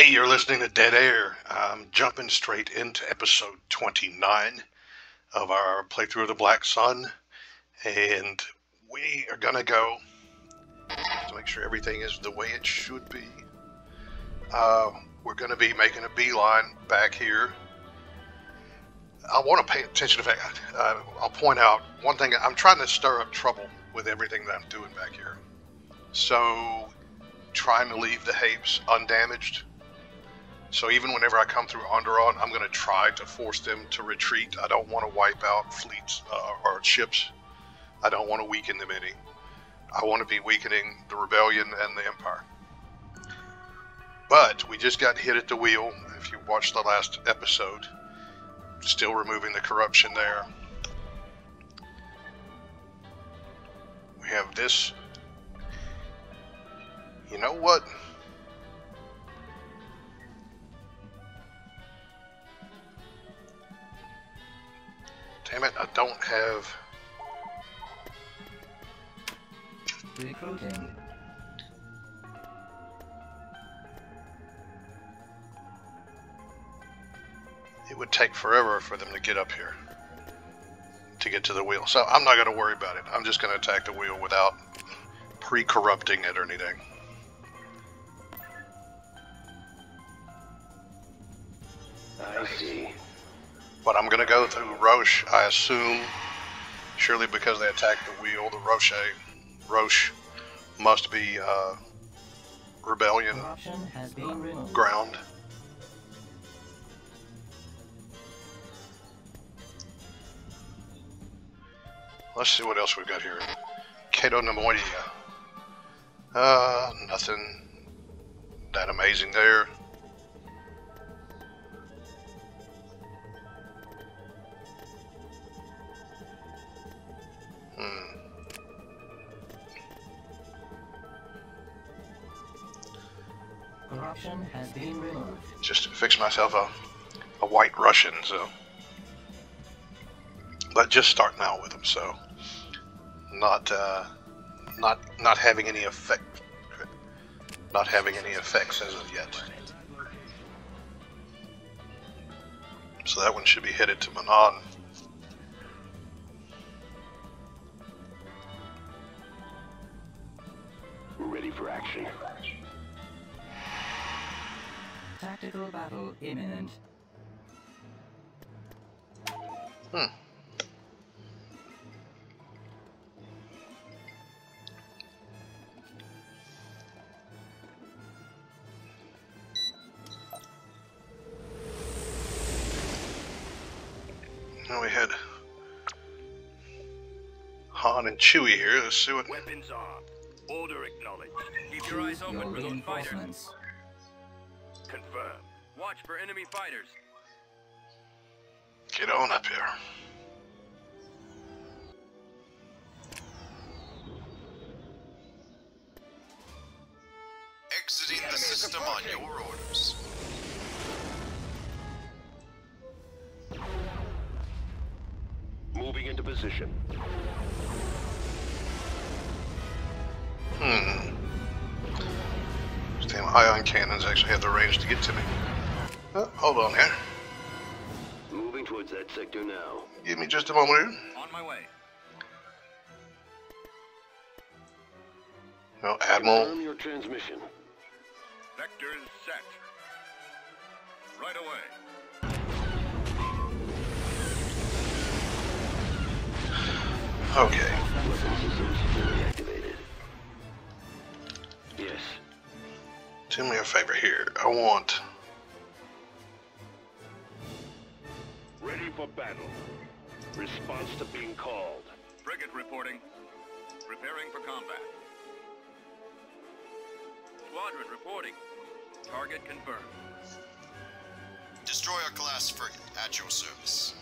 Hey, you're listening to Dead Air. I'm jumping straight into episode 29 of our playthrough of the Black Sun, and we are gonna go to make sure everything is the way it should be. We're gonna be making a beeline back here. I want to pay attention to the fact, I'll point out one thing. I'm trying to stir up trouble with everything that I'm doing back here. So, trying to leave the Hapes undamaged. So even whenever I come through Onderon, I'm going to try to force them to retreat. I don't want to wipe out fleets or ships. I don't want to weaken them any. I want to be weakening the Rebellion and the Empire. But we just got hit at the wheel. If you watched the last episode, still removing the corruption there. We have this. You know what? Damn it, I don't have... Recruiting. It would take forever for them to get up here, to get to the wheel. So I'm not going to worry about it. I'm just going to attack the wheel without pre-corrupting it or anything. I see. But I'm going to go through Roche, I assume, surely because they attacked the wheel, the Roche must be Rebellion Has been removed. ground. Let's see what else we've got here. Cato Nemoidia. Nothing that amazing there. Corruption has been removed. Just to fix myself a white Russian, so. But just starting out with them, so not having any effect, not having any effects as of yet. So that one should be headed to Manon. Ready for action. Tactical battle imminent. Now we had Han and Chewie here. Let's see what. Weapons armed. Order acknowledged. Keep your eyes open Your for those fighters. reinforcements. Confirm. Watch for enemy fighters. Get on up here. Exiting the system on your orders. Moving into position. These damn ion cannons actually have the range to get to me. Oh, hold on here. Moving towards that sector now. Give me just a moment here. On my way. No, Admiral. Confirm your transmission. Vectors set. Right away. Okay. Weapon systems fully activated. Yes. Do me a favor here. I want. Ready for battle. Response to being called. Frigate reporting. Preparing for combat. Squadron reporting. Target confirmed. Destroyer class frigate at your service.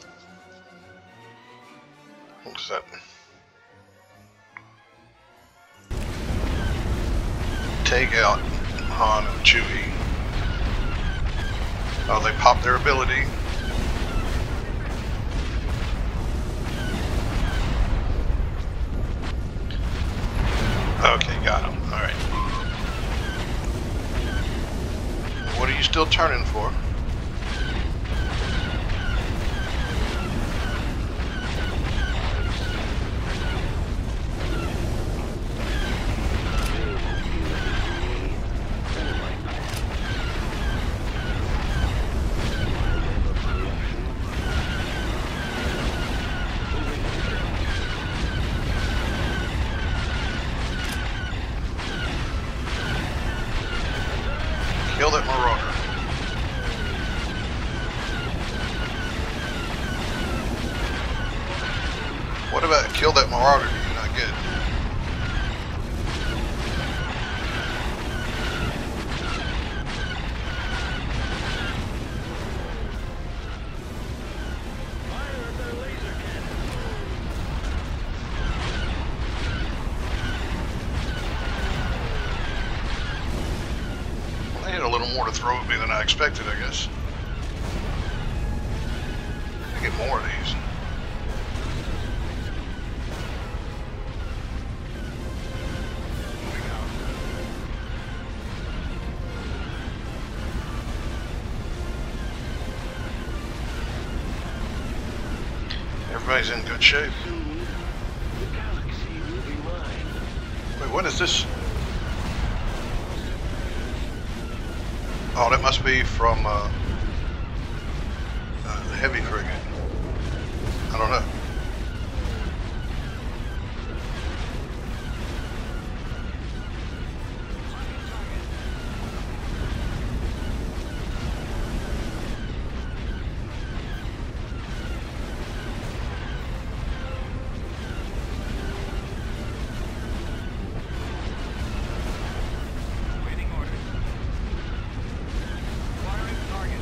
What's that? Take out Han and Chewie. Oh, they popped their ability. Okay, got him. Alright. What are you still turning for? Kill that marauder. What about kill that marauder? Do you not get? Well, they had a little more to throw at me than I expected, I guess. I get more of these. Everybody's in good shape. The galaxy will be mine. Wait, what is this? Oh, that must be from the heavy frigate. I don't know. Waiting order. Firing target.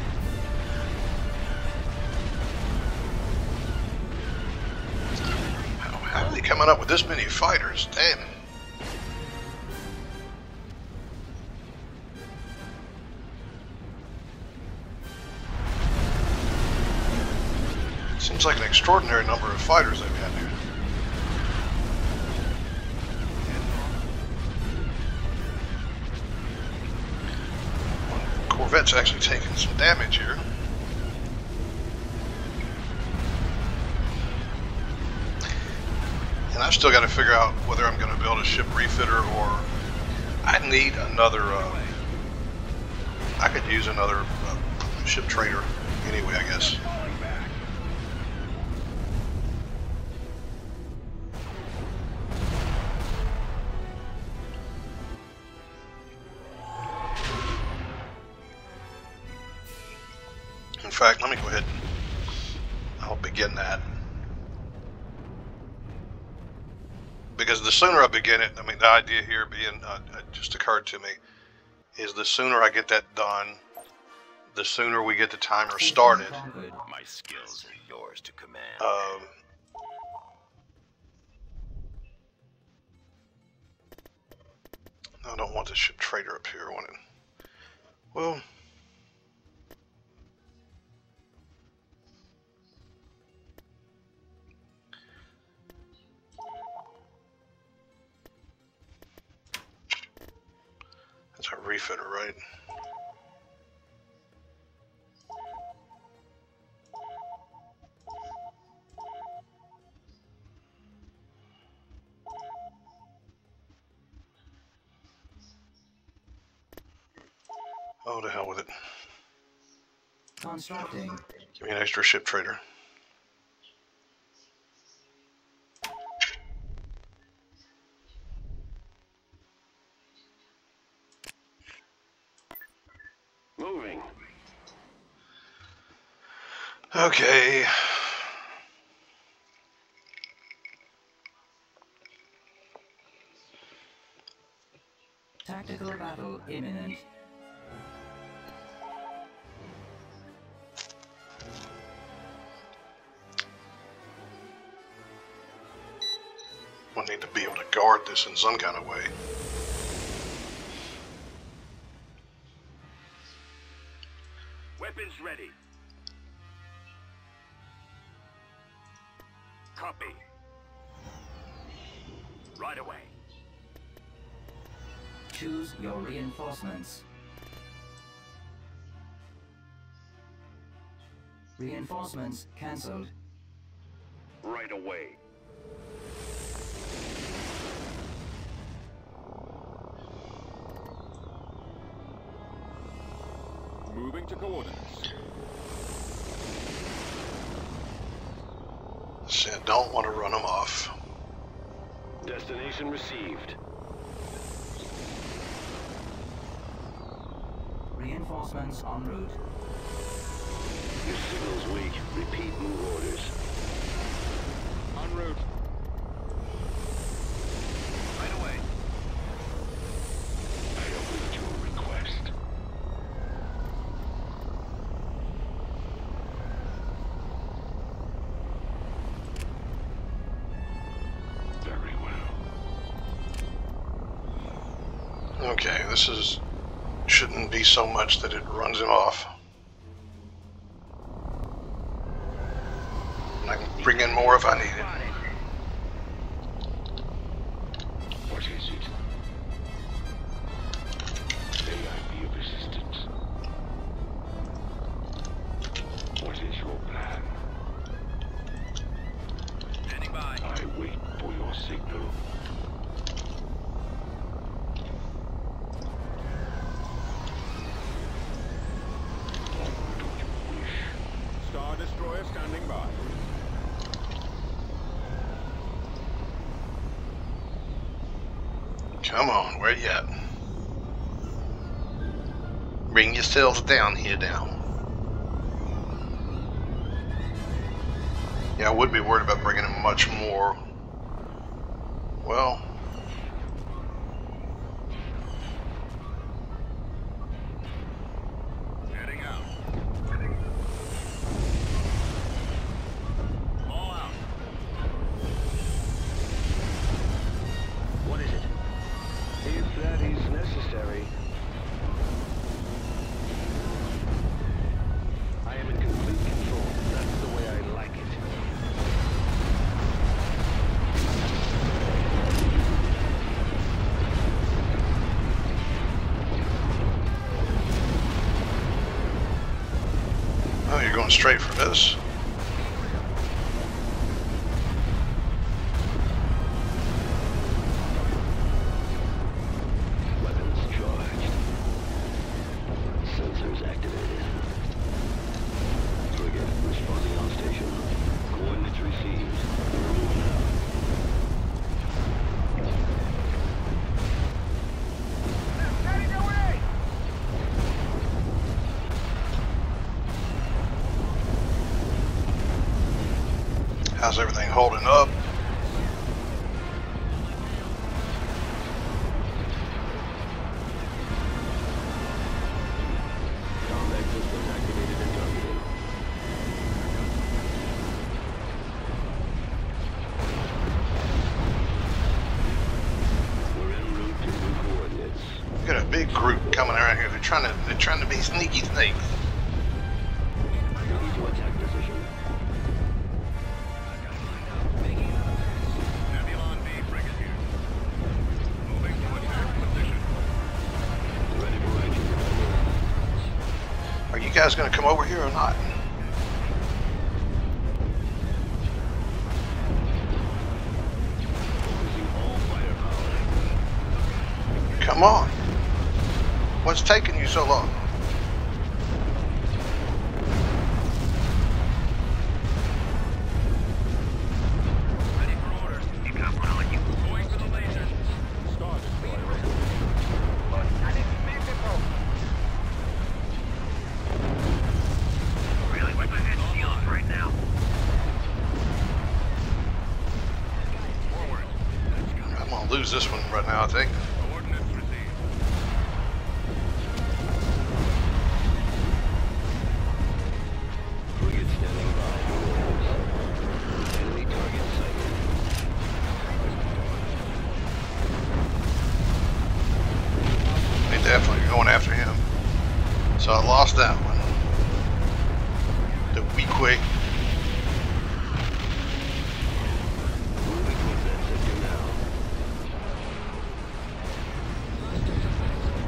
How are they coming up with this many fighters? Damn. Seems like an extraordinary number of fighters they've got here. Corvette's actually taking some damage here. And I've still got to figure out whether I'm going to build a ship refitter or I need another. I could use another ship trader anyway, I guess. In fact, let me go ahead. I'll begin that. Because the sooner I begin it, I mean, the idea here being, just occurred to me, is the sooner I get that done, the sooner we get the timer started. My skills are yours to command. I don't want the ship trader up here. I want it. Well, that's our refitter, right? Oh, to hell with it. Constructing. Give me an extra ship trader. Moving. Okay. Tactical battle imminent. We'll need to be able to guard this in some kind of way. Weapons ready. Copy. Right away. Choose your reinforcements. Reinforcements cancelled. Right away. Moving to coordinates. So don't want to run them off. Destination received. Reinforcements en route. Your signal's weak. Repeat move orders. En route. Right away. I await your request. Very well. Okay, this shouldn't be so much that it runs him off. And I can bring in more if I need it. What is it? May I be of assistance? What is your plan? Standing by. I wait for your signal. What do you wish? Star Destroyer standing by. Come on, where you at? Bring yourselves down here now. Yeah, I would be worried about bringing in much more. Well, Heading out. All out. What is it? If that is necessary. I am in complete control. That's the way I like it. oh, you're going straight for this. Weapons charged. Sensors activated. Frigate responding on station. Coordinates received. We're moving out. How's everything holding up? Combat systems activated and targeted. We're en route to new coordinates. We got a big group coming around here. They're trying to be sneaky snakes. Ready to attack position. Nebulon B frigate here. Moving to attack position. Ready for action. Are you guys going to come over here or not? Focusing all firepower. Come on. What's taking you so long? Ready for orders. You got one on you. Going for the lasers. Star Destroyer. Really, we're gonna hit shields right now. Forward. Let's go. I'm going to lose this one right now, I think. Coordinates received. Frigate standing by. Enemy target sighted. They definitely are going after him. So I lost that one. The weak way. Moving towards that sector now.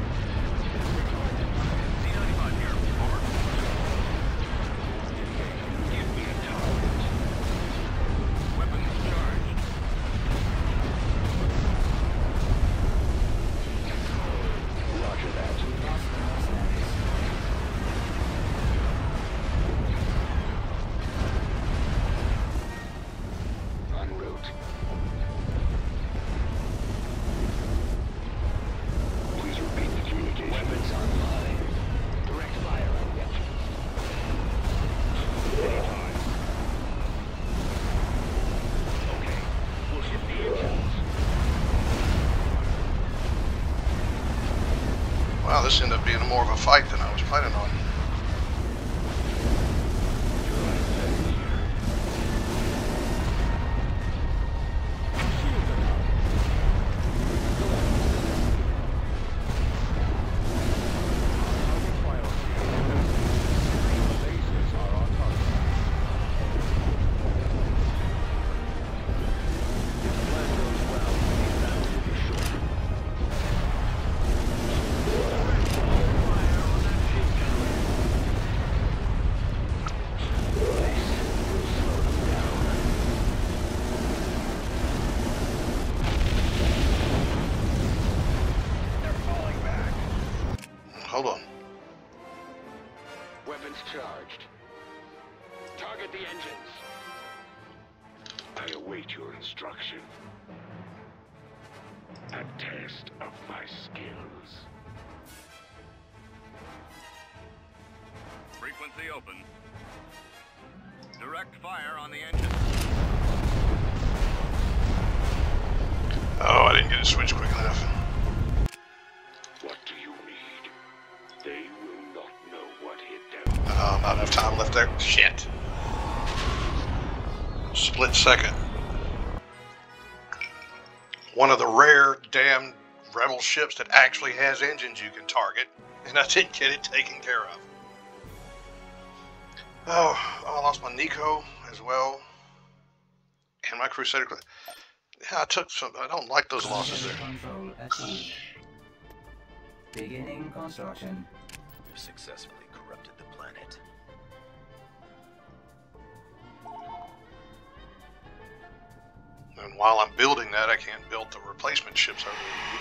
C-95 here. Over. Wow, this ended up being more of a fight than I was planning on. Hold on. Weapons charged. Target the engines. I await your instruction. A test of my skills. Frequency open. Direct fire on the engine. Oh, I didn't get it switched quick enough. What do you need? They will not know what hit them. Not enough time left there. Shit. Split second. One of the rare damn rebel ships that actually has engines you can target, and I didn't get it taken care of. Oh, I lost my Nico as well, and my Crusader. Yeah, I took some. I don't like those losses there. Control achieved. Beginning construction. You've successfully corrupted the planet. And while I'm building that, I can't build the replacement ships I really need.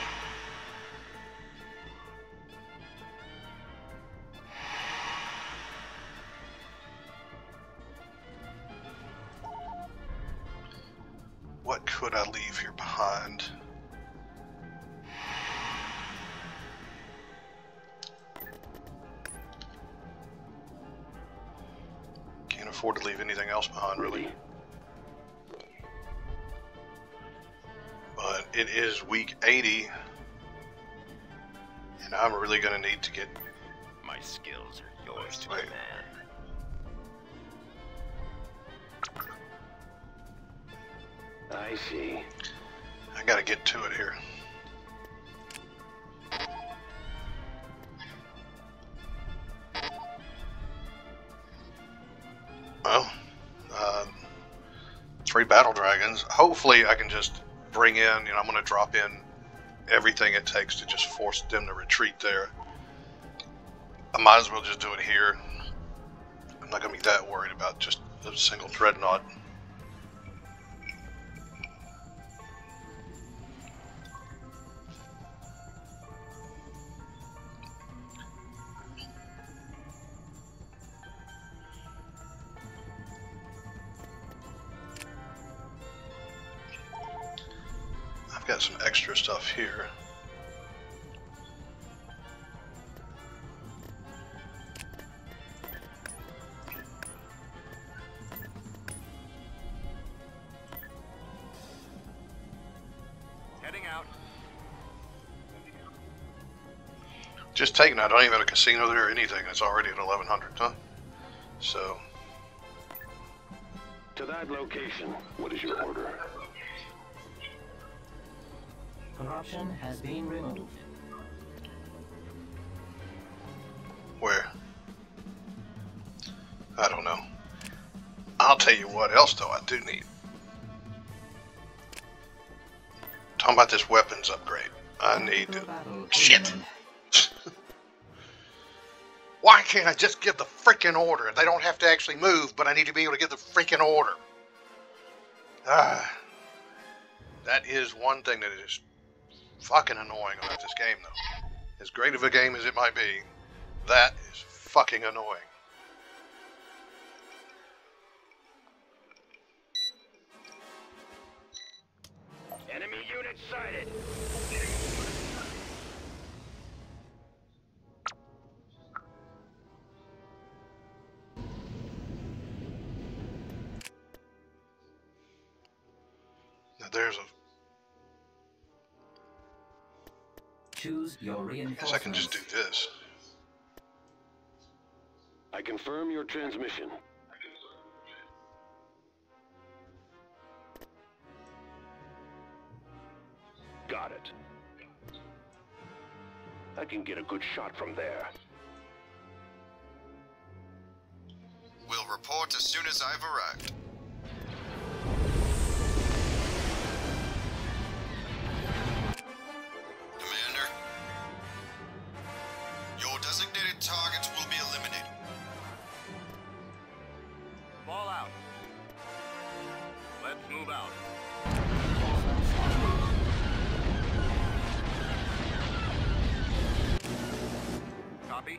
What could I leave here behind? Can't afford to leave anything else behind, really. But it is week 80, and I'm really going to need to get... My skills are yours to Wait. command. I see. I got to get to it here. Well, 3 battle dragons. Hopefully I can just bring in, I'm going to drop in everything it takes to just force them to retreat there. I might as well just do it here. I'm not going to be that worried about just a single dreadnought. I've got some extra stuff here. Heading out. Just taking it. I don't even have a casino there or anything. It's already at 1100, huh? So, To that location, what is your order? Corruption has been removed. where? I don't know. I'll tell you what else, though, I do need. Talking about this weapons upgrade. I need to... Shit! Why can't I just give the freaking order? They don't have to actually move, but I need to be able to give the freaking order. That is one thing that is fucking annoying about this game, though. As great of a game as it might be, that is fucking annoying. Enemy unit sighted. Now there's a... Choose your I guess reinforcements. I can just do this. I confirm your transmission. Got it. I can get a good shot from there. Will report as soon as I've arrived. Commander, your designated targets will be eliminated. Fall out. Let's move out. Reinforcements en route. Copy.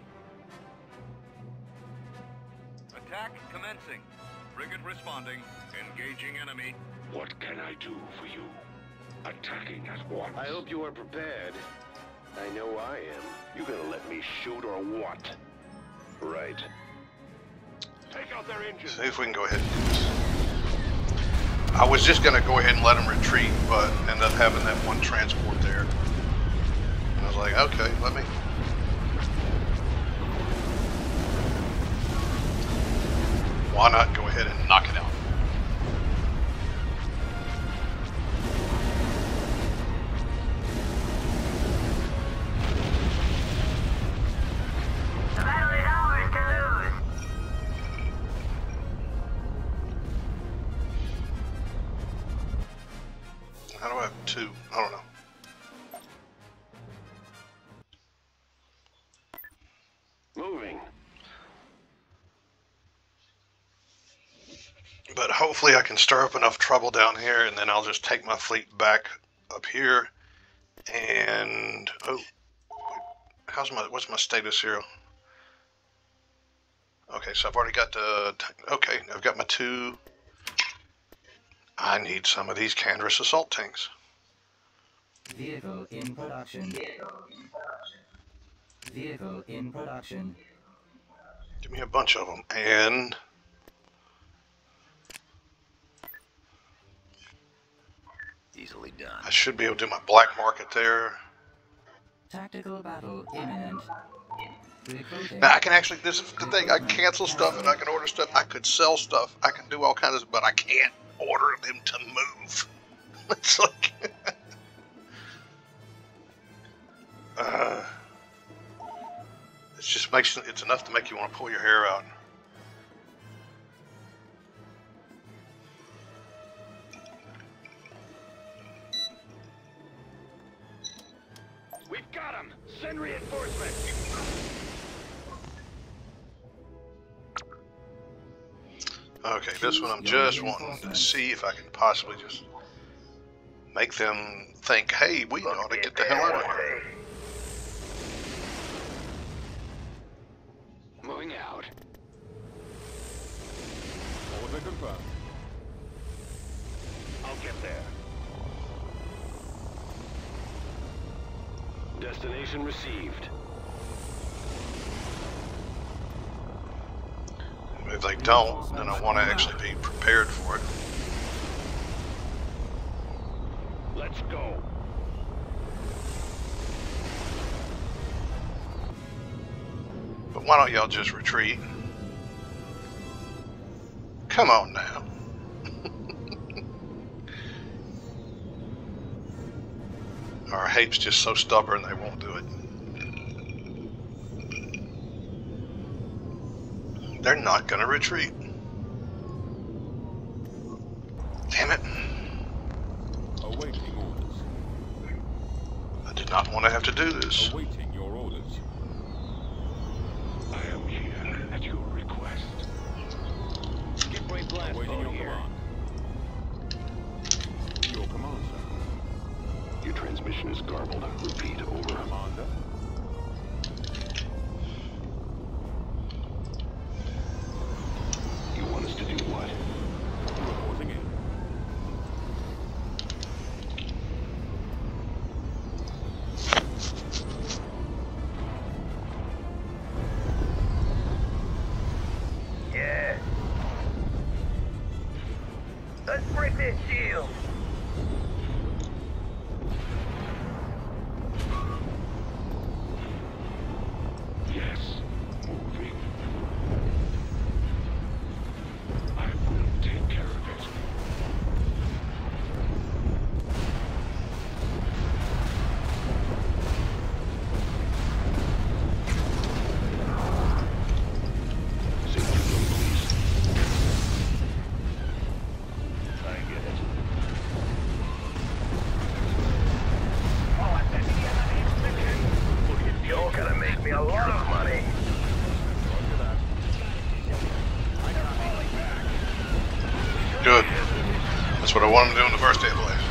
Attack commencing. Frigate responding. Engaging enemy. What can I do for you? Attacking at once. I hope you are prepared. I know I am. You gonna let me shoot or what? Right. Take out their engines. See if we can go ahead and do this. I was just going to go ahead and let them retreat, but ended up having that one transport there. And I was like, okay, let me. Why not go ahead and knock it out? The battle is ours to lose. How do I have two? I don't know. Moving. But hopefully I can stir up enough trouble down here, and then I'll just take my fleet back up here. And oh, what's my status here? Okay, so I've already got the. Okay, I've got my two. I need some of these Canderous assault tanks. Vehicle in production. Vehicle in production. Give me a bunch of them, and Easily done. I should be able to do my black market there. Tactical battle imminent. Recruiting. Now I can actually. This is the thing. I can cancel stuff and I can order stuff. I could sell stuff. I can do all kinds of, but I can't order them to move. It's like. It just makes it's enough to make you want to pull your hair out. We've got him. Send reinforcements. Okay, this one I'm just wanting to see if I can possibly just make them think, hey, we ought to get the hell out of here. Moving out. Order confirmed. I'll get there. Destination received. If they don't, then I want to actually be prepared for it. Let's go. But why don't y'all just retreat? Come on now. Our Hape's just so stubborn they won't do it. They're not gonna retreat. Damn it. Awaiting orders. I did not want to have to do this. Awaiting your orders. I am here at your request. Skip rate blast Awaiting mode your here. command. Your command, sir. Your transmission is garbled. Repeat, over. Commander. You want us to do what? Reporting in. Yeah. Let's break this shield. me a lot of money. Good. That's what I wanted to do in the first day of life.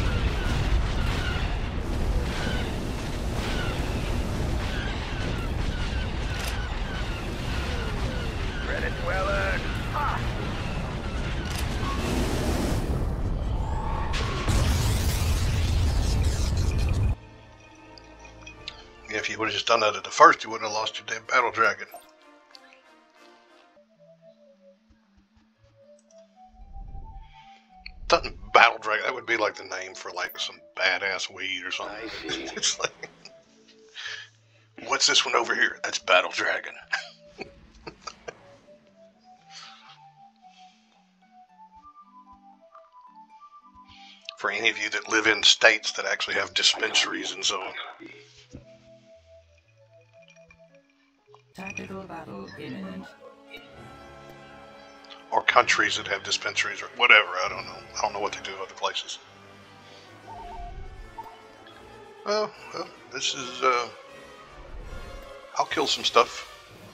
Credits well earned. Ha! Yeah, if you would have just done that at the first, you wouldn't have lost your damn battle dragon. Doesn't battle dragon, that would be like the name for like some badass weed or something. I see. It's like, what's this one over here? That's battle dragon. For any of you that live in states that actually have dispensaries and so on. Tactical battle imminent. Or countries that have dispensaries or whatever, I don't know. I don't know what they do in other places. Well, this is, I'll kill some stuff.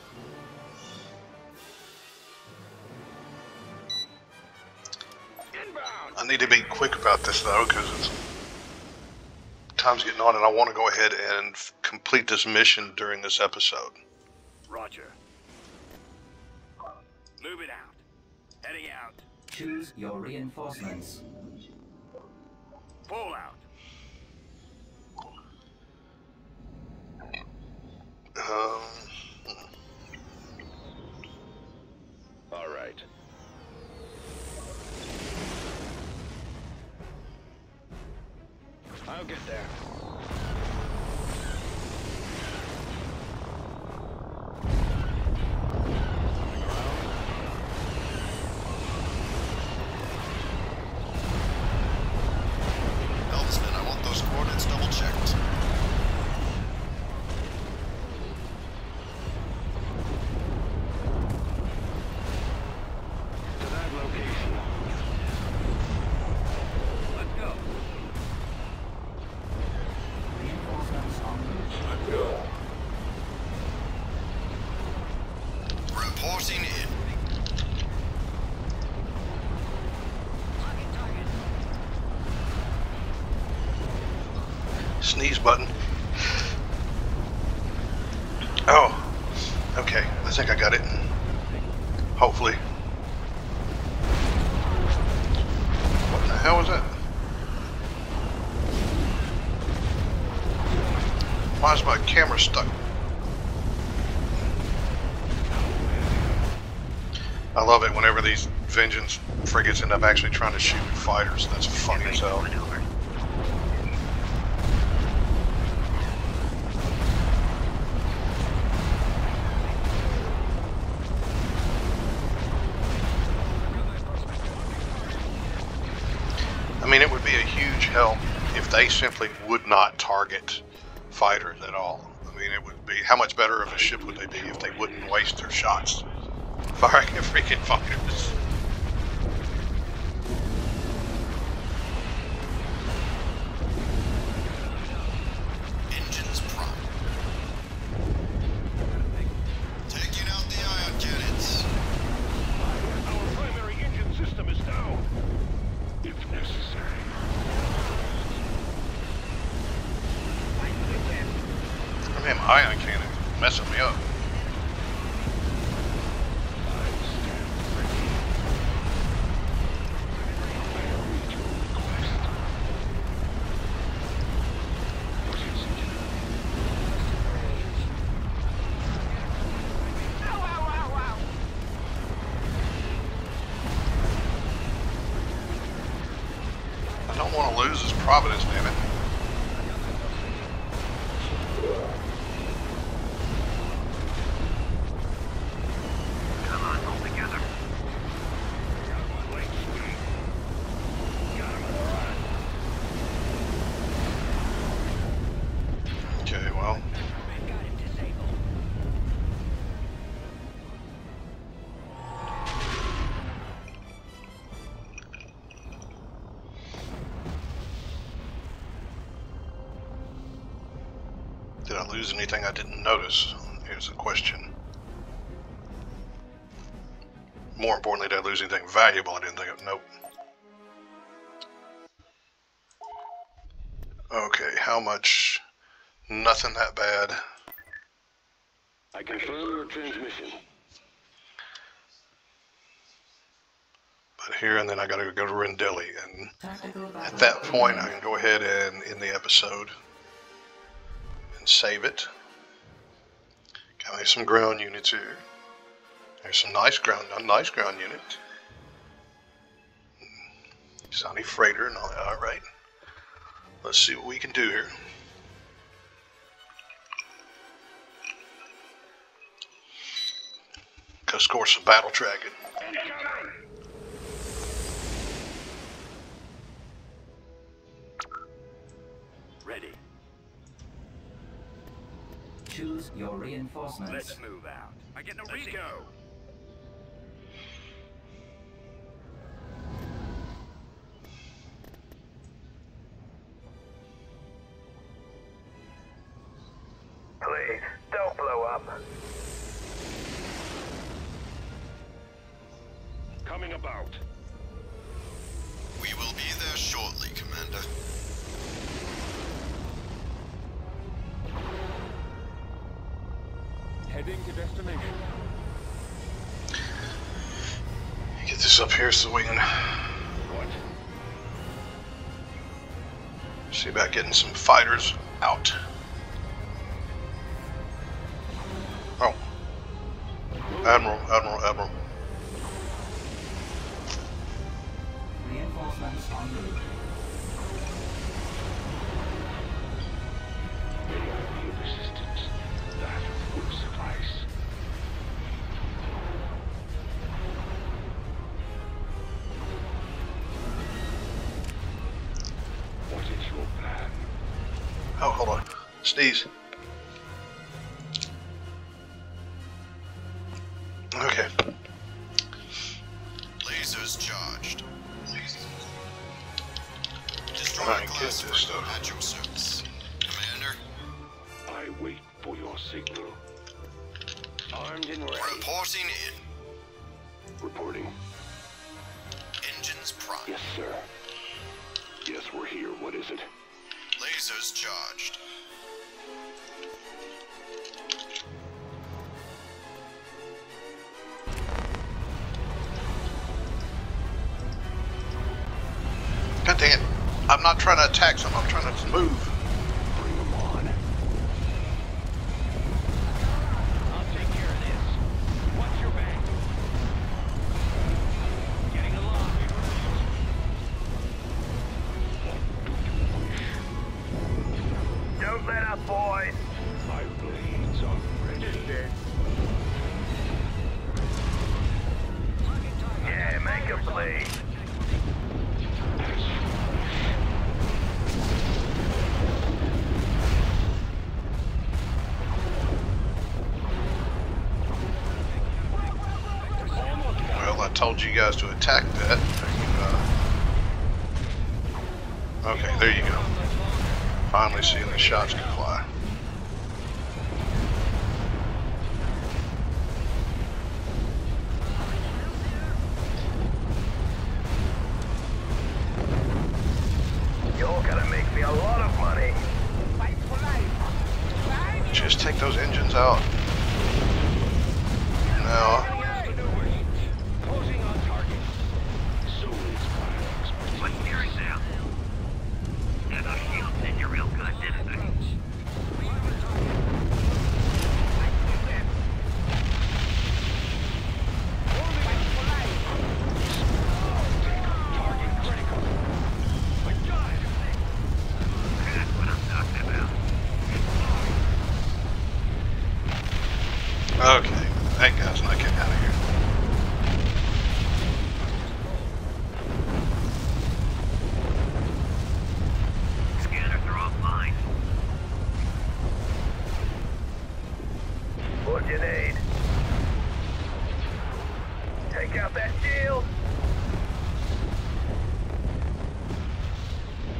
I need to be quick about this though, because time's getting on and I want to go ahead and complete this mission during this episode. Roger. Move it out. Heading out. Choose your reinforcements. Pull out. All right. I'll get there. Helmsman, I want those coordinates double-checked. To that location. Let's go. Reinforcements en route. Reporting in. Sneeze button. Oh, okay. I think I got it. Hopefully. What the hell was that? Why is my camera stuck? I love it whenever these Vengeance frigates end up actually trying to shoot fighters. That's funny as hell. I mean, it would be a huge help if they simply would not target fighters at all. I mean, it would be, how much better of a ship would they be if they wouldn't waste their shots firing at freaking fighters? Engines prime. Taking out the ion cannons. Our primary engine system is down. If necessary. Damn ion cannon messing me up. I don't want to lose this Providence, damn it. Come on, hold together. Okay, well. Did I lose anything I didn't notice? Here's the question. More importantly, did I lose anything valuable? I didn't think of. Nope. Okay, how much? Nothing that bad. I confirm your transmission. But here and then I gotta go to Rendelli, and Tactical at battle that point I imminent. can go ahead and end the episode and save it. Got me some ground units here. There's some nice ground unit. Saudi freighter and all that. All right. Let's see what we can do here. Go score some battle tracking. Ready. Choose your reinforcements. Let's move out. I get no reading. Let's go. Please, don't blow up. Coming about. We will be there shortly, Commander. Heading to destination. Get this up here so we can What? see about getting some fighters out. Oh. Admiral. Reinforcements en route. May I be of assistance? That will suffice. What is your plan? Oh, hold on. Sneeze. Okay. Lasers charged. Destroy Alright, get class this stuff. at your service. Commander, I wait for your signal. Armed and ready. reporting in. Reporting. Engines prime. Yes, sir. Yes, we're here. What is it? Lasers charged. God dang it. I'm not trying to attack something, I'm trying to move. Bring them on. I'll take care of this. Watch your back. Getting along. Don't let up, boys. My blades are ready. Yeah, make a bleed. Well, I told you guys to attack that. Okay, there you go. Finally seeing the shots can fly. You're gonna make me a lot of money. Just take those engines out. Now, Closing on target. So inspiring. What's steering now? Yeah, those shields did you real good, didn't they? Target critical. My God. That's what I'm talking about. okay, that guy's not getting out of here. Scanners are offline. What you need? Take out that shield.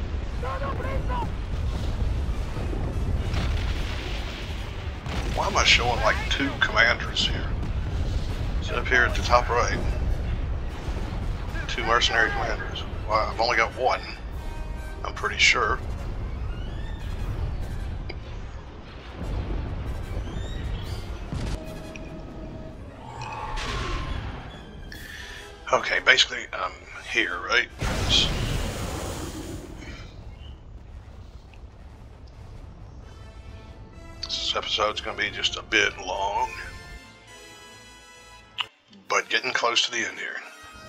Why am I showing like 2 commanders here. So up here at the top right, 2 mercenary commanders. Well, I've only got 1, I'm pretty sure. Okay, basically I'm here, right? This episode's going to be just a bit long, but getting close to the end here.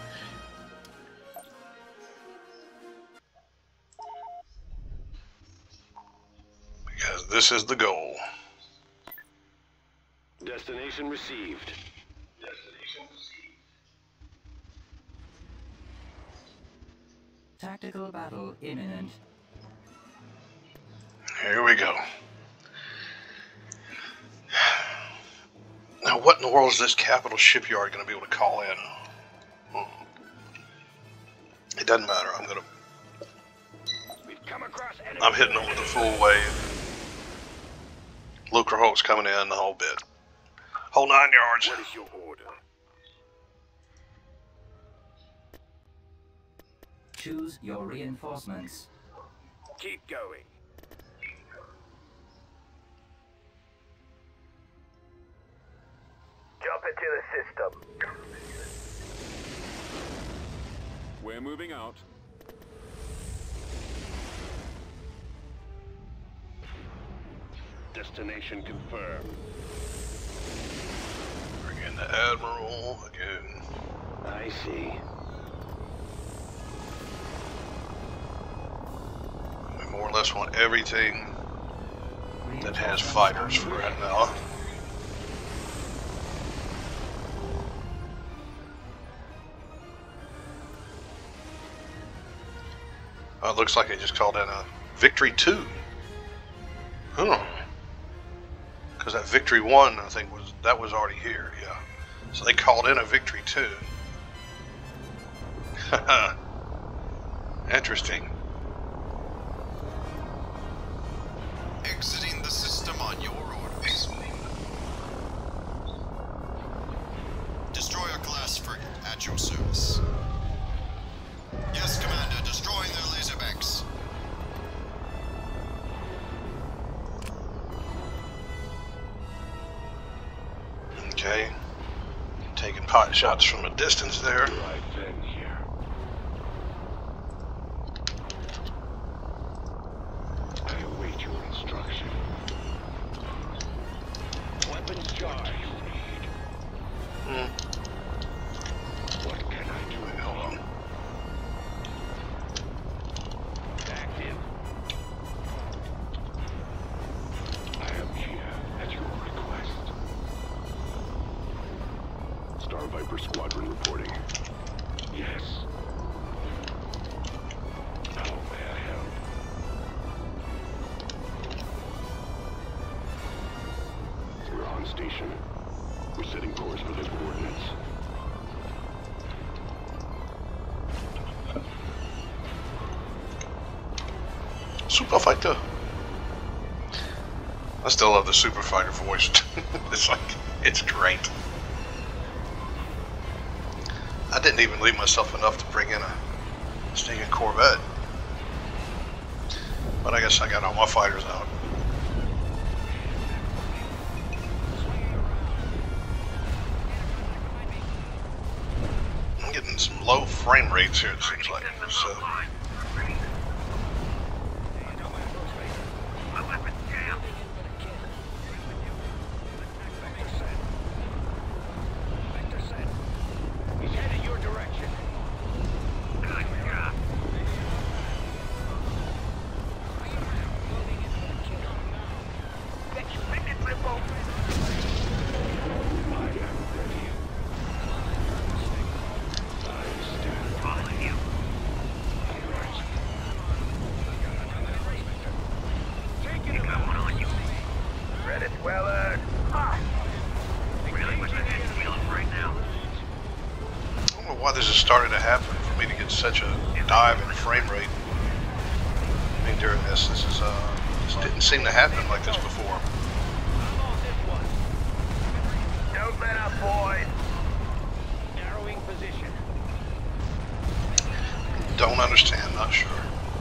Because this is the goal. Destination received. Tactical battle imminent. Here we go. Now, what in the world is this capital shipyard going to be able to call in? It doesn't matter. I'm hitting them with a full wave. Lucre Holt's coming in the whole bit. Whole 9 yards. What is your order? Choose your reinforcements. Keep going. Jump into the system. We're moving out. Destination confirmed. Bring in the Admiral again. I see. We more or less want everything that has fighters for right now. It looks like they just called in a Victory 2. Because that Victory 1, I think, was already here, yeah. So they called in a Victory 2. Interesting. Exiting the system on your orders. Destroyer class frigate at your service. Yes, Commander, destroying their laser banks. Okay. Taking pot shots from a distance there. Right then here. I await your instruction. Weapons charged. What can I do? Wait, hold on. Active. I am here at your request. Star Viper Squadron reporting. Yes. How may I help? We're on station. We're setting course for those coordinates. Super Fighter. I still love the Super Fighter voice. It's great. I didn't even leave myself enough to bring in a stinking Corvette. But I guess I got all my fighters out. I'm getting some low frame rates here, it seems like. So. He's headed your direction. Why this is starting to happen for me to get such a dive in frame rate. I mean, during this didn't seem to happen like this before. understand, not sure.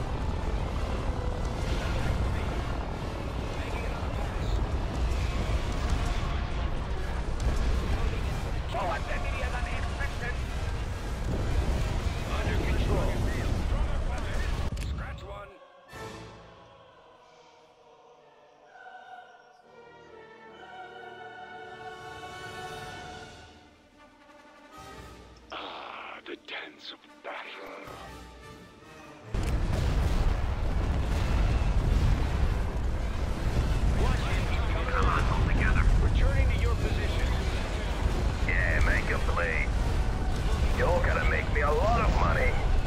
Under control. Scratch one. Ah, the dance of battle. Come on, hold together. Returning to your position. Yeah, make a play. You're gonna make me a lot of money.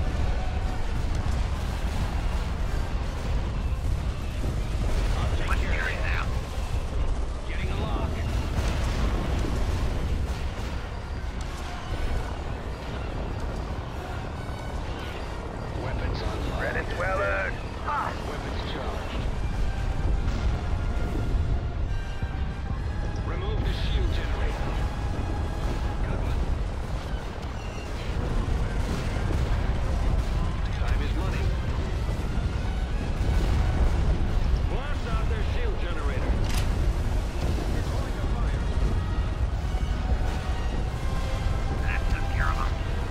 Let's hear it now. Getting a lock. Weapons online. Ready, Dweller. Ah, Weapons charged. Remove the shield generator. Time is money. Blast out their shield generator. that took care of him.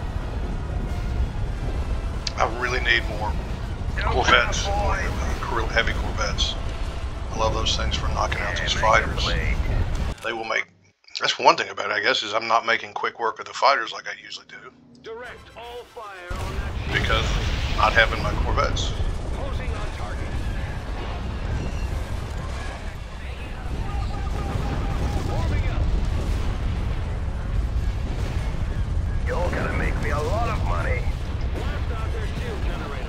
I really need more Corvettes, more heavy Corvettes. I love those things for knocking out these fighters. They will make. That's one thing about it, I guess, is I'm not making quick work of the fighters like I usually do Direct all fire on that shield. because not having my Corvettes. Closing on target. Warming up. You're gonna make me a lot of money. Blast out their shield generator.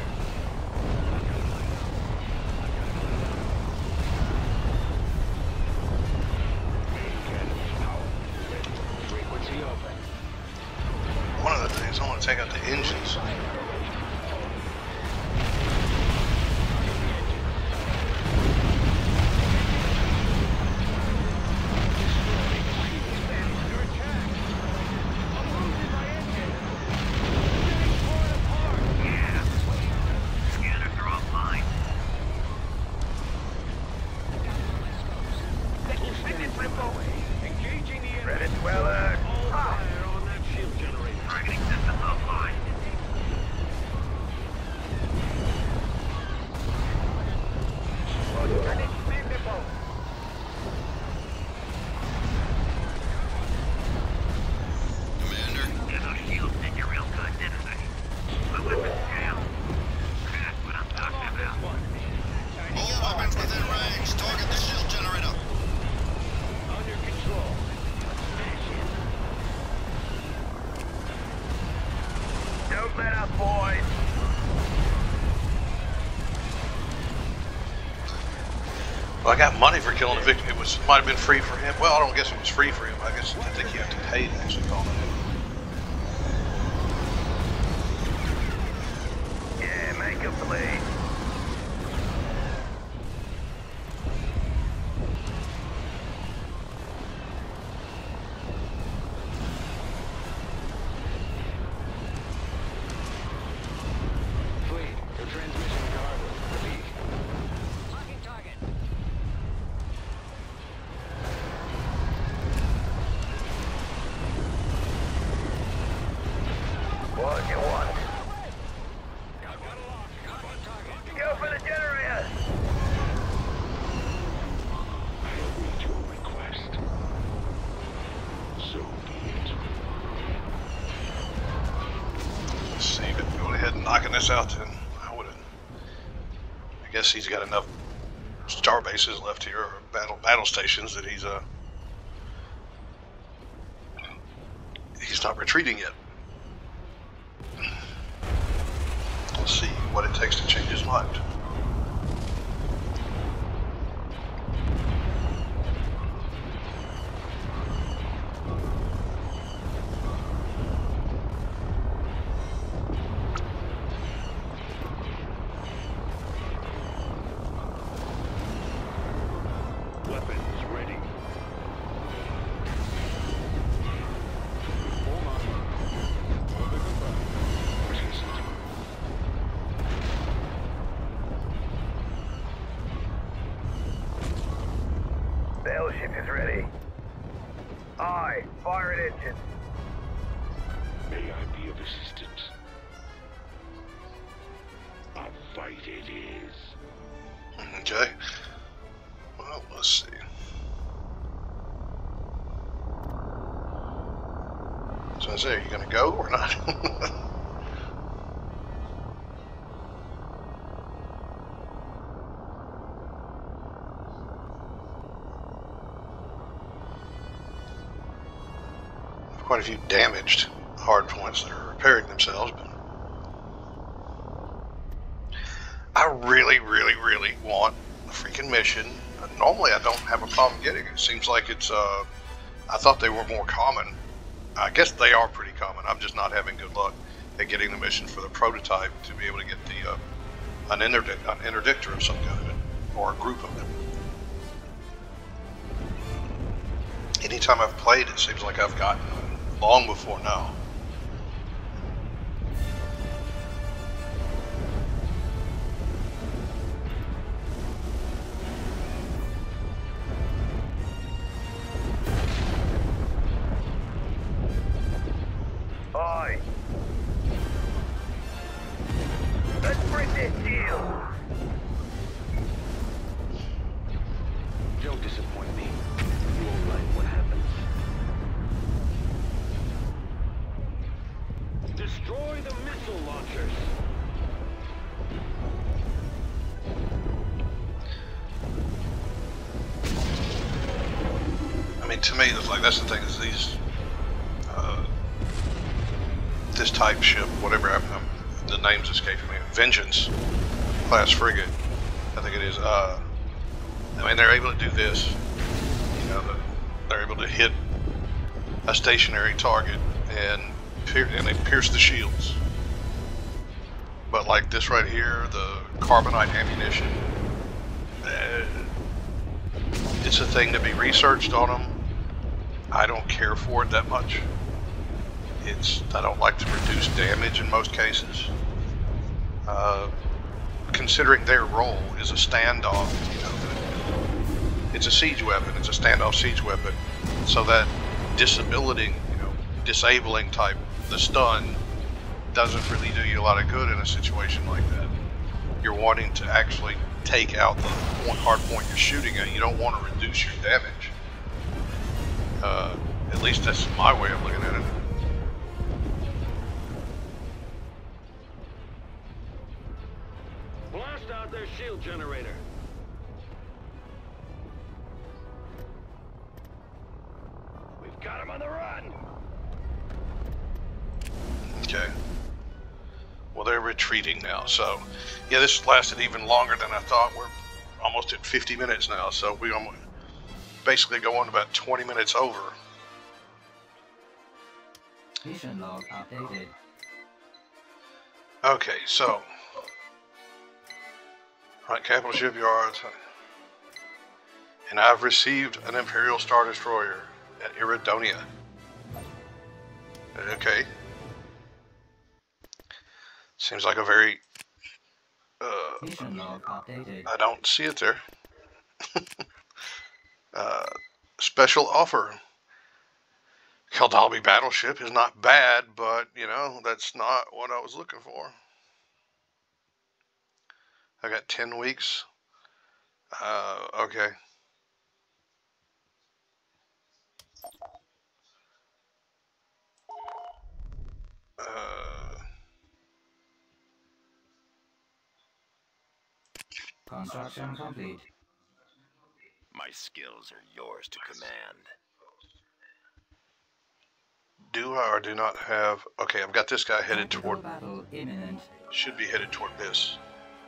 Frequency open. One of the things I want to take out the engines. Under attack. I'm losing my engine. Everything's falling apart. Yeah. Scanners are offline. Engaging the enemy. Ready, Dweller. All Ah, fire on that shield generator. targeting system offline. Unexpendable. Commander, Yeah, those shields did you real good, didn't they? My weapon's down. That's what I'm talking about. all weapons within range. Target the shield generator. Under control. Don't let up, boys. Well, I got money for killing a victim. It might have been free for him. Well, I don't guess it was free for him. I guess I think you have to pay to actually call it in. Yeah, make a play. Fleet, your transmission to harbor. Repeat. Locking target. What you want? Got one lock. Got one target. Go for the generator. I await your request. So be it. Let's see, but going ahead and knocking this out then. I would have. I guess he's got enough star bases left here, or battle stations, that he's not retreating yet. Let's see what it takes to change his mind. Weapons ready. Hold on. Weapon confirmed. Resist. Aye, fire an engine. May I be of assistance? A fight it is. Okay. Well, let's see. So I say, are you gonna go or not? Quite a few damaged hard points that are repairing themselves, but I really, really, really want a freaking mission. Normally I don't have a problem getting it. It seems like it's, I thought they were more common. I guess they are pretty common. I'm just not having good luck at getting the mission for the prototype to be able to get the an interdictor of some kind, or a group of them. Anytime I've played, it seems like I've gotten long before now. Aye. Let's bring this deal. Don't disappoint me. You won't like what happens. Destroy the missile launchers. I mean, to me, it's like that's the thing is these this type ship, whatever the name's escaping me, Vengeance class frigate, I think it is. I mean, they're able to do this. You know, they're able to hit a stationary target and they pierce the shields. But like this right here, the carbonite ammunition, it's a thing to be researched on them. I don't care for it that much. I don't like to reduce damage in most cases. Considering their role is a standoff, you know, it's a siege weapon, it's a standoff siege weapon, so that disabling type, the stun, doesn't really do you a lot of good in a situation like that. You're wanting to actually take out the hard point you're shooting at. You don't want to reduce your damage. At least that's my way of looking at it. Blast out their shield generator. We've got him on the run. Okay. Well, they're retreating now, so yeah, this lasted even longer than I thought. We're almost at 50 minutes now, so we almost basically go on about 20 minutes over. Mission log updated. Okay, so right, Capital Shipyard, and I've received an Imperial Star Destroyer at Iridonia. Okay. Seems like a very Mission log updated. I don't see it there. Special offer. Kaldalby battleship is not bad, but you know, that's not what I was looking for. I got 10 weeks. Okay. Construction complete. My skills are yours to command. Do I or do not have... Okay, I've got this guy headed Tactical toward... battle imminent. Should be headed toward this.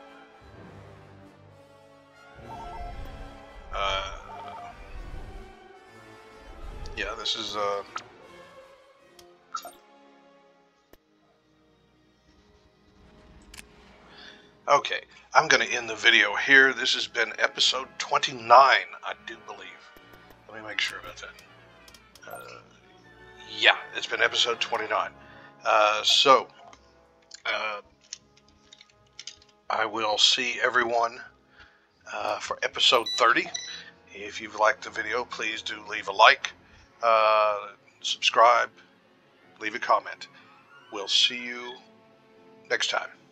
Yeah, this is... Okay, I'm going to end the video here. This has been episode 29, I do believe. Let me make sure about that. Yeah, it's been episode 29. I will see everyone for episode 30. If you've liked the video, please do leave a like. subscribe, leave a comment. We'll see you next time.